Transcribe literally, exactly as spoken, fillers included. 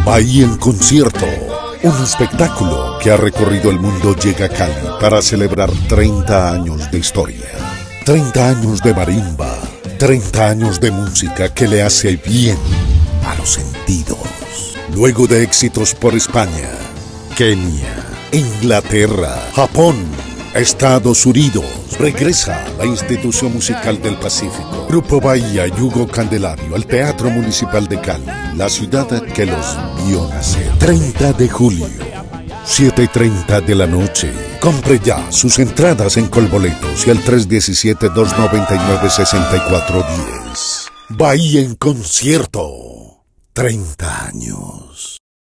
Bahía en concierto. Un espectáculo que ha recorrido el mundo llega a Cali para celebrar treinta años de historia. treinta años de marimba. treinta años de música que le hace bien a los sentidos. Luego de éxitos por España, Kenia, Inglaterra, Japón, Estados Unidos, regresa la institución musical del Pacífico, Grupo Bahía y Hugo Candelario al Teatro Municipal de Cali, la ciudad que los vio nacer. treinta de julio, siete y treinta de la noche. Compre ya sus entradas en Colboletos y al tres uno siete, dos nueve nueve, seis cuatro uno cero. Bahía en concierto. treinta años.